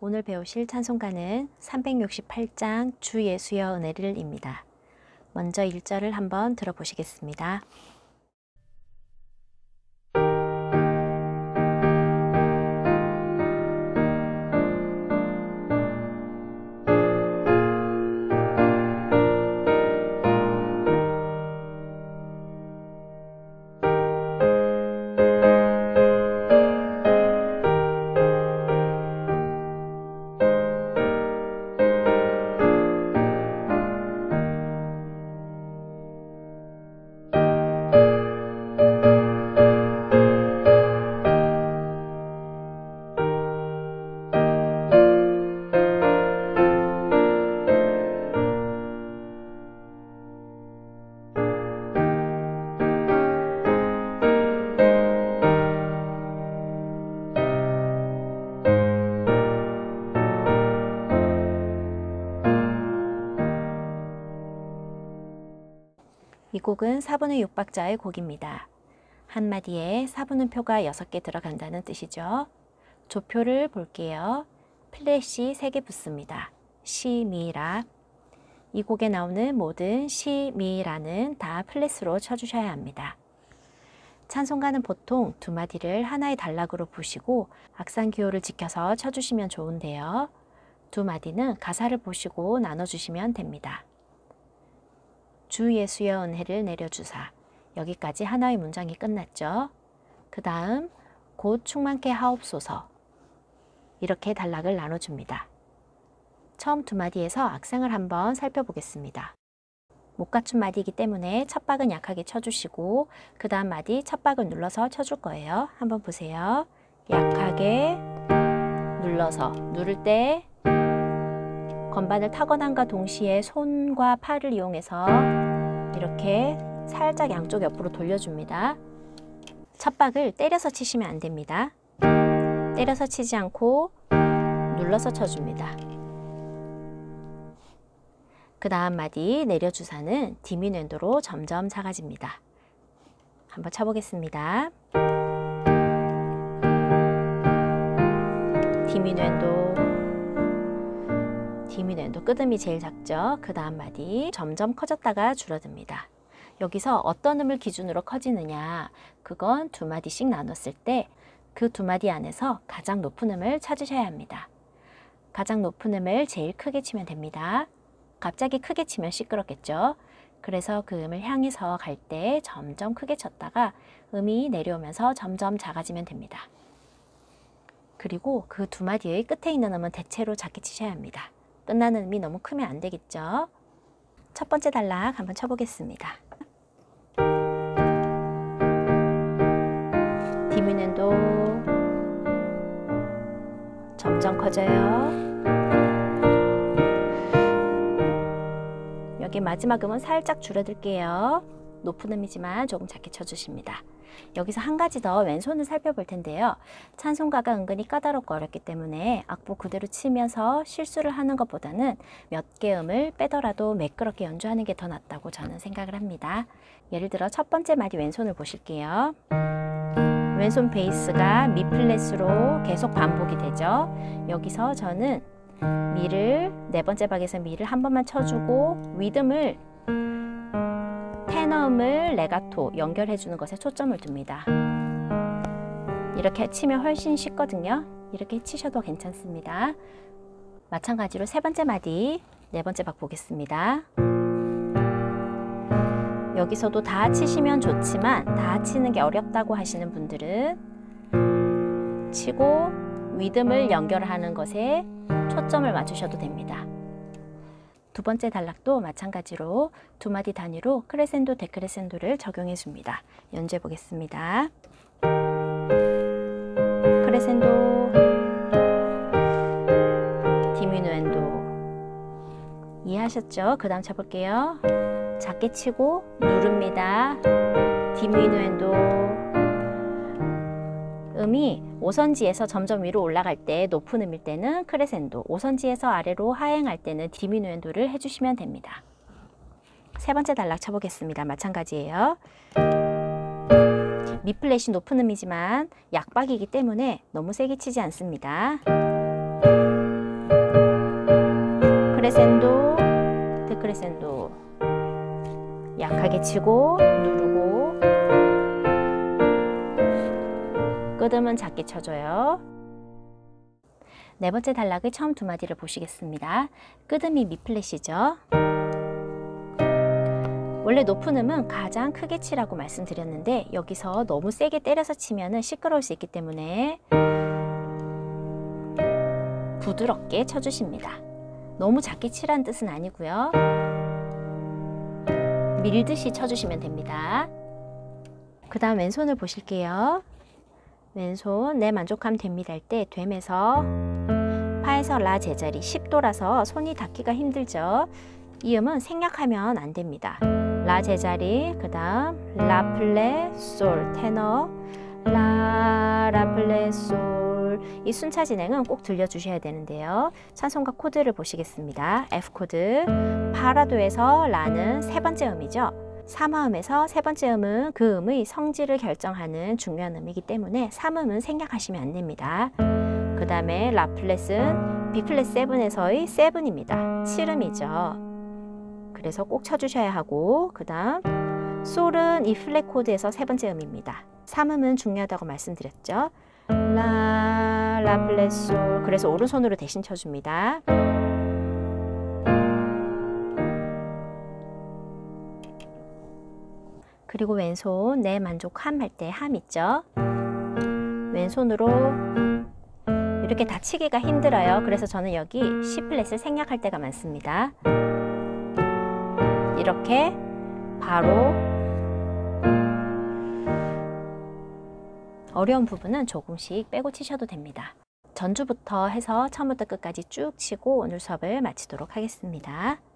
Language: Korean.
오늘 배우실 찬송가는 368장 주 예수여 은혜를입니다. 먼저 1절을 한번 들어보시겠습니다. 이 곡은 4분의 6박자의 곡입니다. 한마디에 4분음표가 6개 들어간다는 뜻이죠. 조표를 볼게요. 플랫이 3개 붙습니다. 시, 미, 라. 이 곡에 나오는 모든 시, 미, 라는 다 플랫으로 쳐주셔야 합니다. 찬송가는 보통 두 마디를 하나의 단락으로 보시고 악상 기호를 지켜서 쳐주시면 좋은데요. 두 마디는 가사를 보시고 나눠주시면 됩니다. 주 예수여 은혜를 내려주사. 여기까지 하나의 문장이 끝났죠. 그 다음 곧 충만케 하옵소서. 이렇게 단락을 나눠줍니다. 처음 두 마디에서 악상을 한번 살펴보겠습니다. 못 갖춘 마디이기 때문에 첫 박은 약하게 쳐주시고 그 다음 마디 첫 박을 눌러서 쳐줄 거예요. 한번 보세요. 약하게 눌러서 누를 때 건반을 타건함과 동시에 손과 팔을 이용해서 이렇게 살짝 양쪽 옆으로 돌려줍니다. 첫 박을 때려서 치시면 안 됩니다. 때려서 치지 않고 눌러서 쳐줍니다. 그 다음 마디 내려주사는 디미누엔도로 점점 작아집니다. 한번 쳐보겠습니다. 디미누엔도 끄듬이 제일 작죠. 그 다음 마디 점점 커졌다가 줄어듭니다. 여기서 어떤 음을 기준으로 커지느냐, 그건 두 마디씩 나눴을 때 그 두 마디 안에서 가장 높은 음을 찾으셔야 합니다. 가장 높은 음을 제일 크게 치면 됩니다. 갑자기 크게 치면 시끄럽겠죠. 그래서 그 음을 향해서 갈 때 점점 크게 쳤다가 음이 내려오면서 점점 작아지면 됩니다. 그리고 그 두 마디의 끝에 있는 음은 대체로 작게 치셔야 합니다. 끝나는 음이 너무 크면 안 되겠죠. 첫 번째 단락 한번 쳐보겠습니다. 디미누엔도 점점 커져요. 여기 마지막 음은 살짝 줄어들게요. 높은 음이지만 조금 작게 쳐주십니다. 여기서 한 가지 더 왼손을 살펴볼 텐데요. 찬송가가 은근히 까다롭고 어렵기 때문에 악보 그대로 치면서 실수를 하는 것보다는 몇 개 음을 빼더라도 매끄럽게 연주하는 게 더 낫다고 저는 생각을 합니다. 예를 들어 첫 번째 마디 왼손을 보실게요. 왼손 베이스가 미 플랫으로 계속 반복이 되죠. 여기서 저는 미를 네 번째 박에서 미를 한 번만 쳐주고 리듬을 테너음을 레가토 연결해 주는 것에 초점을 둡니다. 이렇게 치면 훨씬 쉽거든요. 이렇게 치셔도 괜찮습니다. 마찬가지로 세 번째 마디 네 번째 박 보겠습니다. 여기서도 다 치시면 좋지만 다 치는 게 어렵다고 하시는 분들은 치고 리듬을 연결하는 것에 초점을 맞추셔도 됩니다. 두 번째 단락도 마찬가지로 두 마디 단위로 크레센도, 데크레센도를 적용해 줍니다. 연주해 보겠습니다. 크레센도, 디미누엔도. 이해하셨죠? 그 다음 쳐볼게요. 작게 치고 누릅니다. 디미누엔도. 음이 5선지에서 점점 위로 올라갈 때 높은 음일 때는 크레센도, 5선지에서 아래로 하행할 때는 디미누엔도를 해주시면 됩니다. 세 번째 단락 쳐보겠습니다. 마찬가지예요. 미 플랫이 높은 음이지만 약박이기 때문에 너무 세게 치지 않습니다. 데크레센도, 데크레센도. 약하게 치고 누르고 끄듬은 작게 쳐줘요. 네 번째 단락의 처음 두 마디를 보시겠습니다. 끄듬이 미 플랫이죠. 원래 높은 음은 가장 크게 치라고 말씀드렸는데 여기서 너무 세게 때려서 치면 시끄러울 수 있기 때문에 부드럽게 쳐주십니다. 너무 작게 치라는 뜻은 아니고요. 밀듯이 쳐주시면 됩니다. 그 다음 왼손을 보실게요. 왼손 내 만족하면 됩니다 할 때 됨에서 파에서 라 제자리 10도라서 손이 닿기가 힘들죠. 이 음은 생략하면 안 됩니다. 라 제자리, 그 다음 라 플랫, 솔, 테너, 라 플랫, 솔. 이 순차 진행은 꼭 들려주셔야 되는데요. 찬송가 코드를 보시겠습니다. F 코드, 파라도에서 라는 세 번째 음이죠. 3화음에서 세 번째 음은 그 음의 성질을 결정하는 중요한 음이기 때문에 3음은 생략하시면 안 됩니다. 그 다음에 라 플랫은 B 플랫 7에서의 7입니다. 7음이죠. 그래서 꼭 쳐주셔야 하고, 그 다음 솔은 이 플랫 코드에서 세 번째 음입니다. 3음은 중요하다고 말씀드렸죠. 라 플랫 솔. 그래서 오른손으로 대신 쳐줍니다. 그리고 왼손 내 만족함 할 때 함 있죠. 왼손으로 이렇게 다 치기가 힘들어요. 그래서 저는 여기 C 플랫을 생략할 때가 많습니다. 이렇게 바로 어려운 부분은 조금씩 빼고 치셔도 됩니다. 전주부터 해서 처음부터 끝까지 쭉 치고 오늘 수업을 마치도록 하겠습니다.